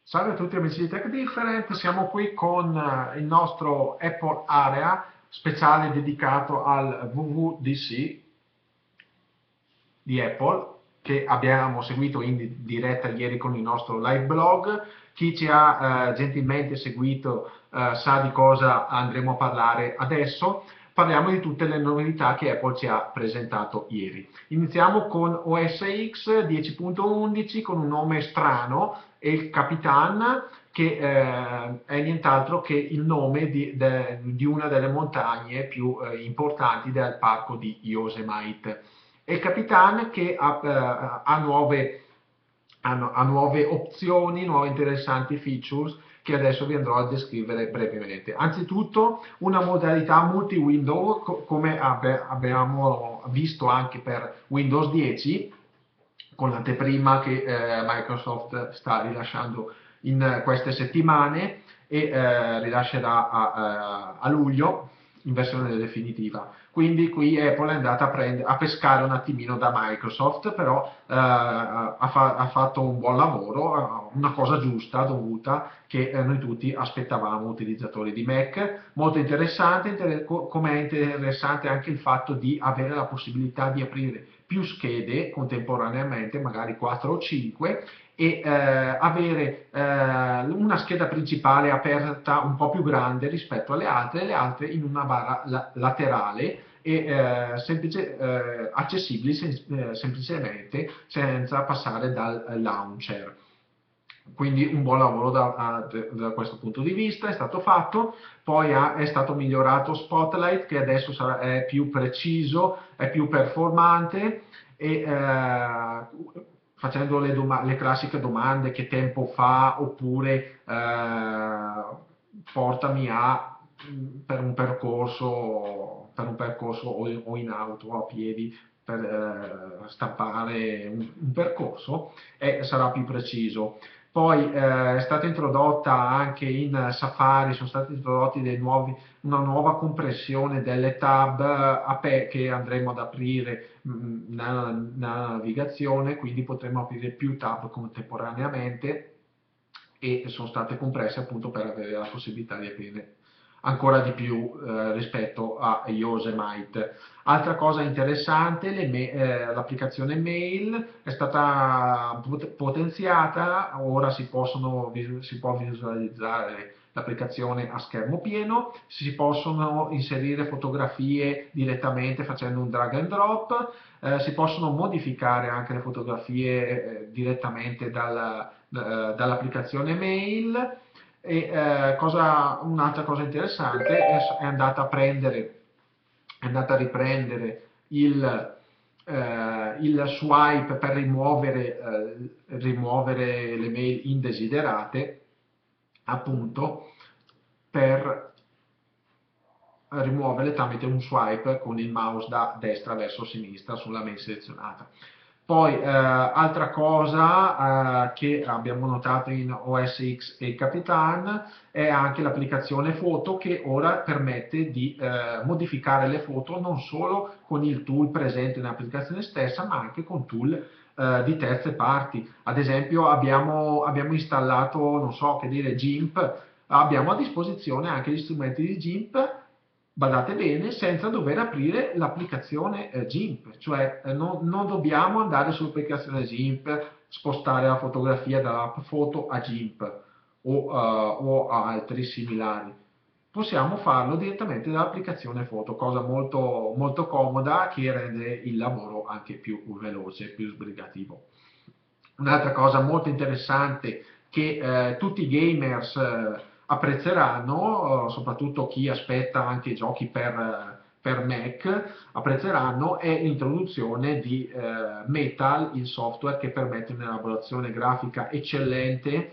Salve a tutti amici di Tech Different, siamo qui con il nostro Apple Area speciale dedicato al WWDC di Apple che abbiamo seguito in diretta ieri con il nostro live blog. Chi ci ha gentilmente seguito sa di cosa andremo a parlare adesso. Parliamo di tutte le novità che Apple ci ha presentato ieri. Iniziamo con OS X 10.11 con un nome strano, El Capitan, che è nient'altro che il nome di una delle montagne più importanti del parco di Yosemite. E il Capitan che ha nuove opzioni, nuove interessanti features che adesso vi andrò a descrivere brevemente. Anzitutto una modalità multi-window come abbiamo visto anche per Windows 10 con l'anteprima che Microsoft sta rilasciando in queste settimane e rilascerà a luglio in versione definitiva. Quindi qui Apple è andata a pescare un attimino da Microsoft, però ha fatto un buon lavoro, una cosa giusta, dovuta, che noi tutti aspettavamo utilizzatori di Mac. Molto interessante, come è interessante anche il fatto di avere la possibilità di aprire più schede contemporaneamente, magari 4 o 5, e avere una scheda principale aperta un po' più grande rispetto alle altre, e le altre in una barra laterale e accessibili semplicemente senza passare dal launcher. Quindi un buon lavoro da questo punto di vista è stato fatto. Poi è stato migliorato Spotlight, che adesso è più preciso, è più performante e facendo le classiche domande: che tempo fa, oppure portami per un percorso o in auto o a piedi per stampare un percorso, e sarà più preciso. Poi è stata introdotta anche in Safari, sono stati introdotti una nuova compressione delle tab che andremo ad aprire nella navigazione, quindi potremo aprire più tab contemporaneamente, e sono state compresse appunto per avere la possibilità di aprire ancora di più rispetto a Yosemite. Altra cosa interessante, l'applicazione Mail è stata potenziata, ora si può visualizzare l'applicazione a schermo pieno, si possono inserire fotografie direttamente facendo un drag and drop, si possono modificare anche le fotografie direttamente dall'applicazione Mail. E un'altra cosa interessante è andata a riprendere il swipe per rimuovere le mail indesiderate, appunto per rimuoverle tramite un swipe con il mouse da destra verso sinistra sulla mail selezionata. Poi altra cosa che abbiamo notato in OS X e Capitan è anche l'applicazione foto, che ora permette di modificare le foto non solo con il tool presente nell'applicazione stessa, ma anche con tool di terze parti. Ad esempio abbiamo installato, non so che dire, GIMP, abbiamo a disposizione anche gli strumenti di GIMP, badate bene, senza dover aprire l'applicazione GIMP, cioè non dobbiamo andare sull'applicazione GIMP, spostare la fotografia dall'app foto a GIMP o a altri similari. Possiamo farlo direttamente dall'applicazione foto, cosa molto, molto comoda, che rende il lavoro anche più veloce, più sbrigativo. Un'altra cosa molto interessante che tutti i gamers apprezzeranno, soprattutto chi aspetta anche giochi per Mac, apprezzeranno, è l'introduzione di Metal, il software che permette un'elaborazione grafica eccellente,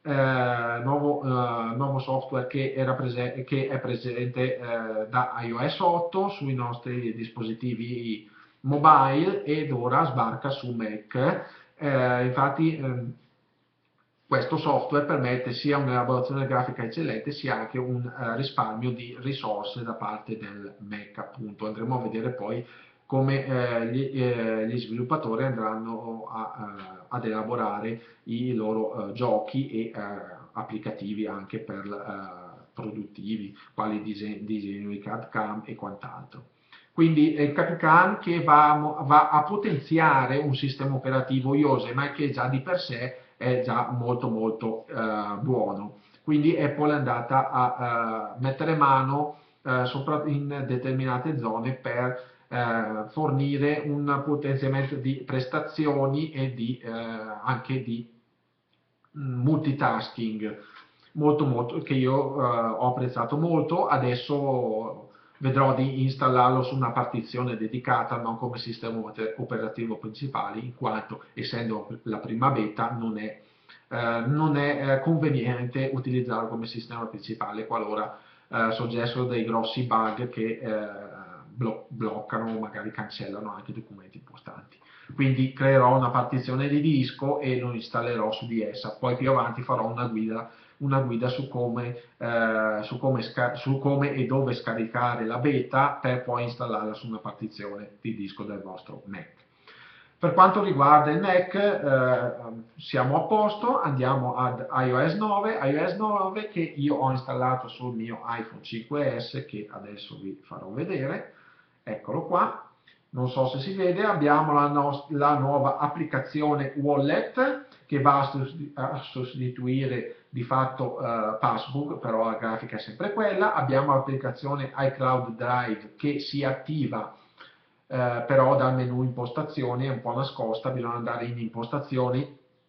nuovo software che è presente da iOS 8 sui nostri dispositivi mobile ed ora sbarca su Mac. Infatti questo software permette sia un'elaborazione grafica eccellente, sia anche un risparmio di risorse da parte del Mac, appunto. Andremo a vedere poi come gli sviluppatori andranno ad elaborare i loro giochi e applicativi anche per produttivi, quali disegno di CAD-CAM e quant'altro. Quindi il CAD-CAM che va a potenziare un sistema operativo iOS, ma che già di per sé è già molto molto buono. Quindi Apple è andata a mettere mano in determinate zone per fornire un potenziamento di prestazioni e anche di multitasking molto, che io ho apprezzato molto. Adesso vedrò di installarlo su una partizione dedicata, non come sistema operativo principale, in quanto essendo la prima beta non è conveniente utilizzarlo come sistema principale qualora soggesso dei grossi bug che bloccano o magari cancellano anche documenti importanti. Quindi creerò una partizione di disco e lo installerò su di essa. Poi più avanti farò una guida su come e dove scaricare la beta per poi installarla su una partizione di disco del vostro Mac. Per quanto riguarda il Mac siamo a posto, andiamo ad iOS 9 che io ho installato sul mio iPhone 5S che adesso vi farò vedere. Eccolo qua, non so se si vede, abbiamo la nuova applicazione Wallet che va a sostituire di fatto Passbook, però la grafica è sempre quella. Abbiamo l'applicazione iCloud Drive che si attiva però dal menu impostazioni, è un po' nascosta, bisogna andare in impostazioni,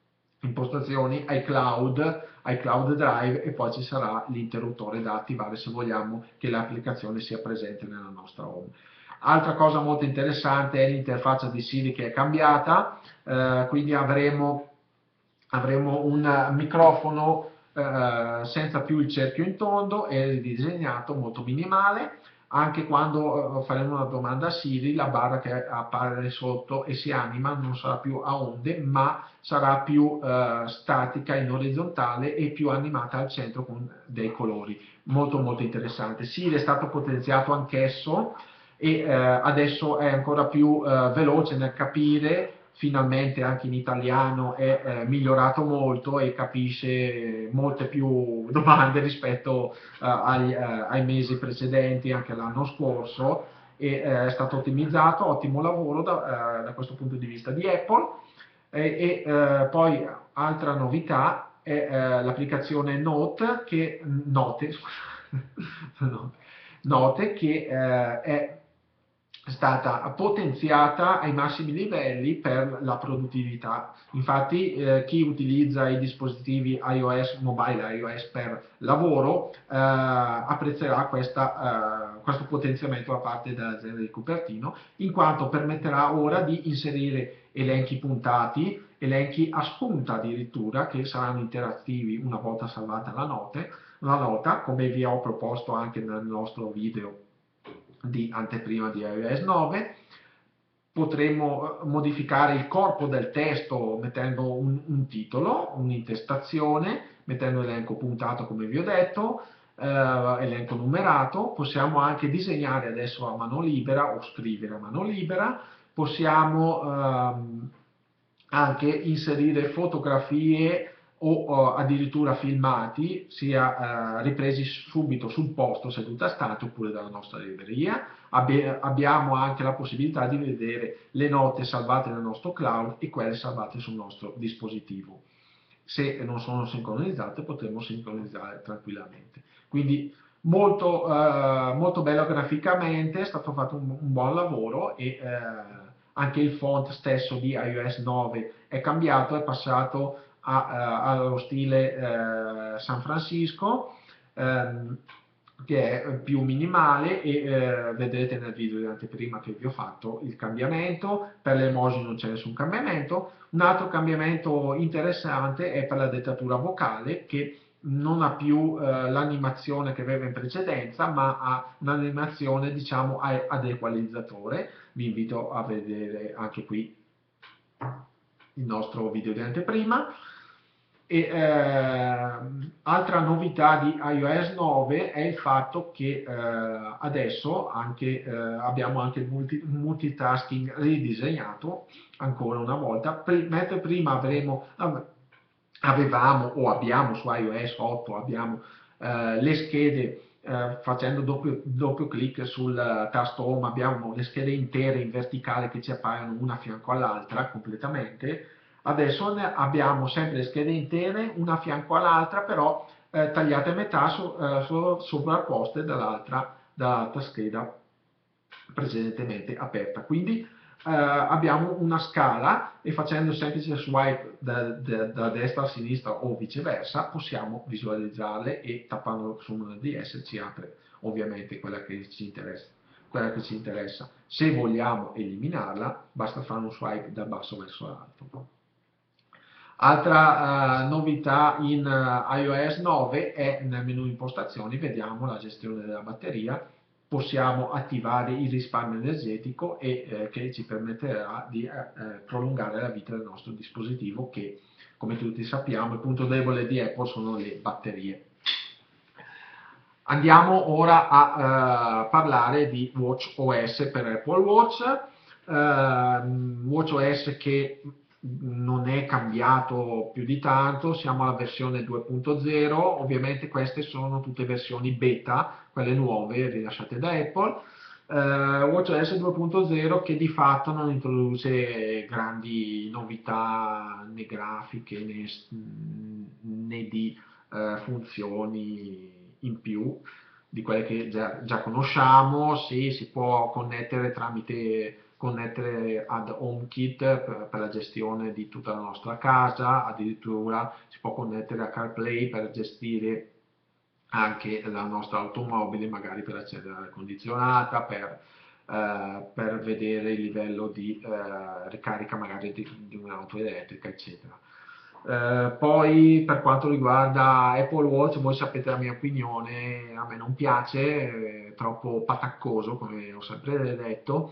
iCloud Drive e poi ci sarà l'interruttore da attivare se vogliamo che l'applicazione sia presente nella nostra home. Altra cosa molto interessante è l'interfaccia di Siri che è cambiata, quindi avremo un microfono senza più il cerchio in tondo, è ridisegnato, molto minimale. Anche quando faremo una domanda a Siri, la barra che appare sotto e si anima non sarà più a onde, ma sarà più statica in orizzontale e più animata al centro con dei colori. Molto molto interessante. Siri è stato potenziato anch'esso e adesso è ancora più veloce nel capire, finalmente anche in italiano è migliorato molto e capisce molte più domande rispetto ai mesi precedenti, anche l'anno scorso, e è stato ottimizzato, ottimo lavoro da questo punto di vista di Apple. Poi altra novità è l'applicazione Note che è stata potenziata ai massimi livelli per la produttività. Infatti chi utilizza i dispositivi iOS, mobile iOS per lavoro apprezzerà questo potenziamento da parte dell'azienda di Cupertino, in quanto permetterà ora di inserire elenchi puntati, elenchi a spunta addirittura, che saranno interattivi una volta salvata la nota, come vi ho proposto anche nel nostro video di anteprima di iOS 9. Potremo modificare il corpo del testo mettendo un titolo, un'intestazione, mettendo elenco puntato come vi ho detto, elenco numerato. Possiamo anche disegnare adesso a mano libera o scrivere a mano libera. Possiamo anche inserire fotografie o addirittura filmati, sia ripresi subito sul posto seduta stante oppure dalla nostra libreria. Abbiamo anche la possibilità di vedere le note salvate nel nostro cloud e quelle salvate sul nostro dispositivo. Se non sono sincronizzate potremo sincronizzare tranquillamente. Quindi molto bello graficamente, è stato fatto un buon lavoro e anche il font stesso di iOS 9 è cambiato, è passato allo stile San Francisco, che è più minimale e vedrete nel video di anteprima che vi ho fatto il cambiamento. Per le emoji non c'è nessun cambiamento. Un altro cambiamento interessante è per la dettatura vocale, che non ha più l'animazione che aveva in precedenza, ma ha un'animazione diciamo ad equalizzatore. Vi invito a vedere anche qui il nostro video di anteprima. E altra novità di iOS 9 è il fatto che adesso abbiamo anche il multitasking ridisegnato ancora una volta, mentre prima avevamo o abbiamo su iOS 8 abbiamo le schede facendo doppio clic sul tasto home abbiamo le schede intere in verticale che ci appaiono una a fianco all'altra completamente. Adesso abbiamo sempre le schede intere una a fianco all'altra, però tagliate a metà sovrapposte dall'altra scheda precedentemente aperta. Quindi abbiamo una scala e facendo il semplice swipe da destra a sinistra o viceversa possiamo visualizzarle e tappando su una DS ci apre ovviamente quella che ci interessa. Se vogliamo eliminarla basta fare un swipe da basso verso l'alto. Altra novità in iOS 9 è nel menu impostazioni, vediamo la gestione della batteria, possiamo attivare il risparmio energetico che ci permetterà di prolungare la vita del nostro dispositivo che, come tutti sappiamo, il punto debole di Apple sono le batterie. Andiamo ora a parlare di WatchOS per Apple Watch. WatchOS che non è cambiato più di tanto, siamo alla versione 2.0, ovviamente queste sono tutte versioni beta, quelle nuove rilasciate da Apple. WatchOS 2.0 che di fatto non introduce grandi novità né grafiche né di funzioni in più di quelle che già conosciamo. Sì, si può connettere ad HomeKit per la gestione di tutta la nostra casa, addirittura si può connettere a CarPlay per gestire anche la nostra automobile, magari per accedere all'aria condizionata, per vedere il livello di ricarica magari di un'auto elettrica, eccetera. Poi per quanto riguarda Apple Watch, voi sapete la mia opinione, a me non piace, è troppo pataccoso come ho sempre detto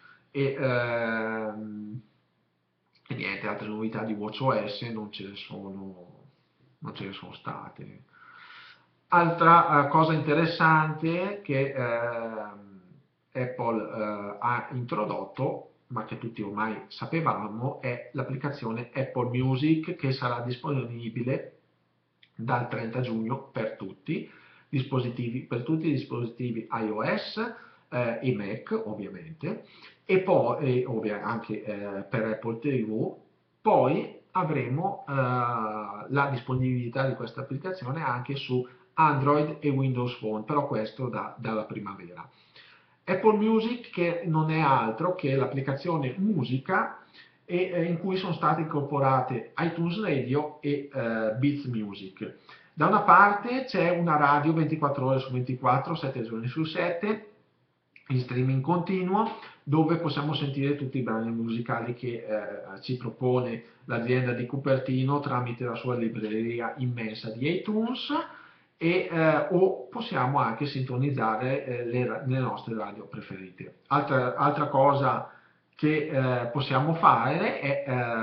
e niente, altre novità di WatchOS non ce ne sono state. Altra cosa interessante che Apple ha introdotto, ma che tutti ormai sapevamo, è l'applicazione Apple Music che sarà disponibile dal 30 giugno per tutti i dispositivi iOS e Mac ovviamente, e poi anche per Apple TV. Poi avremo la disponibilità di questa applicazione anche su Android e Windows Phone, però questo dalla primavera. Apple Music che non è altro che l'applicazione musica in cui sono state incorporate iTunes Radio e Beats Music. Da una parte c'è una radio 24 ore su 24, 7 giorni su 7, in streaming continuo, dove possiamo sentire tutti i brani musicali che ci propone l'azienda di Cupertino tramite la sua libreria immensa di iTunes o possiamo anche sintonizzare le nostre radio preferite. Altra cosa che possiamo fare è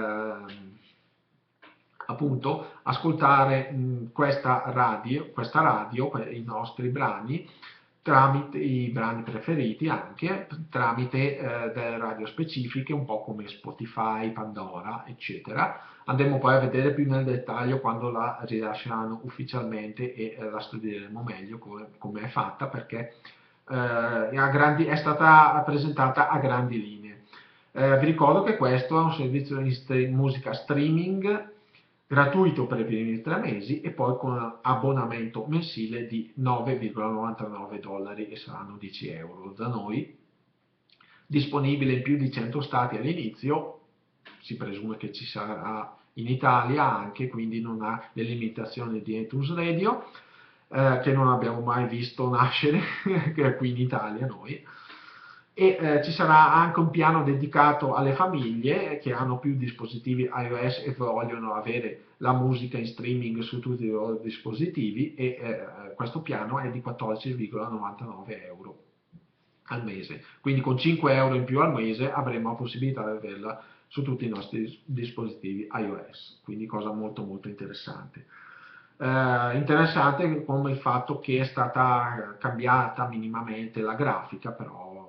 appunto ascoltare questa radio, i nostri brani, tramite i brani preferiti anche, tramite delle radio specifiche, un po' come Spotify, Pandora, eccetera. Andremo poi a vedere più nel dettaglio quando la rilasceranno ufficialmente e la studieremo meglio come è fatta, perché è stata presentata a grandi linee. Vi ricordo che questo è un servizio di musica streaming gratuito per i primi 3 mesi e poi con abbonamento mensile di 9,99 dollari e saranno 10 euro da noi, disponibile in più di 100 stati all'inizio, si presume che ci sarà in Italia anche, quindi non ha le limitazioni di iTunes Radio, che non abbiamo mai visto nascere qui in Italia noi. E ci sarà anche un piano dedicato alle famiglie che hanno più dispositivi iOS e vogliono avere la musica in streaming su tutti i loro dispositivi e questo piano è di 14,99 euro al mese, quindi con 5 euro in più al mese avremo la possibilità di averla su tutti i nostri dispositivi iOS, quindi cosa molto molto interessante. Interessante come il fatto che è stata cambiata minimamente la grafica, però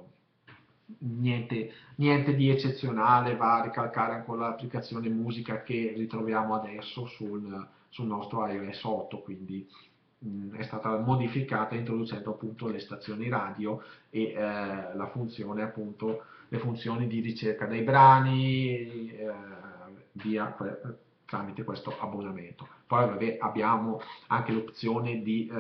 niente di eccezionale, va a ricalcare ancora l'applicazione musica che ritroviamo adesso sul nostro iOS 8, quindi è stata modificata introducendo appunto le stazioni radio e la funzione appunto, le funzioni di ricerca dei brani tramite questo abbonamento. Poi vabbè, abbiamo anche l'opzione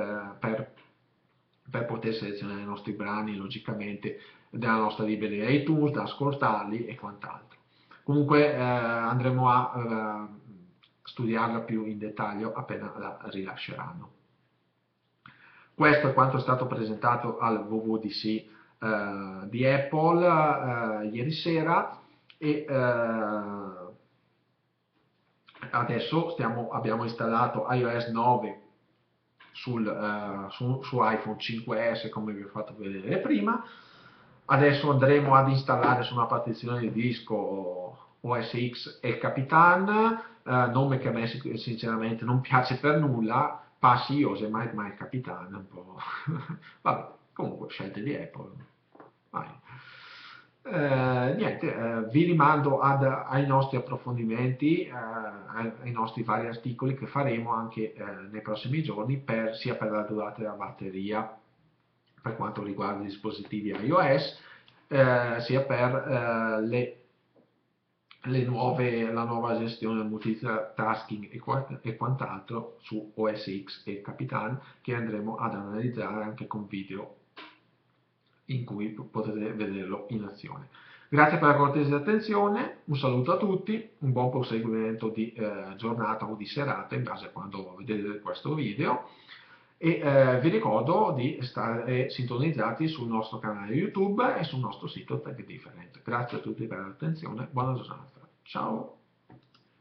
per poter selezionare i nostri brani logicamente della nostra libreria iTunes, da ascoltarli e quant'altro. Comunque andremo a studiarla più in dettaglio appena la rilasceranno. Questo è quanto è stato presentato al WWDC di Apple ieri sera e adesso abbiamo installato iOS 9 su iPhone 5S come vi ho fatto vedere prima. Adesso andremo ad installare su una partizione di disco OS X e Capitan, nome che a me sinceramente non piace per nulla, passi Iose, ma il Capitan un po'. Vabbè, comunque scelte di Apple. Vai. Niente, vi rimando ai nostri approfondimenti, ai nostri vari articoli che faremo anche nei prossimi giorni, sia per la durata della batteria per quanto riguarda i dispositivi iOS, sia per la nuova gestione del multitasking e quant'altro su OS X e Capitan, che andremo ad analizzare anche con video in cui potete vederlo in azione. Grazie per la cortese attenzione, un saluto a tutti, un buon proseguimento di giornata o di serata in base a quando vedete questo video e vi ricordo di stare sintonizzati sul nostro canale YouTube e sul nostro sito Tech Different. Grazie a tutti per l'attenzione, buona giornata, ciao!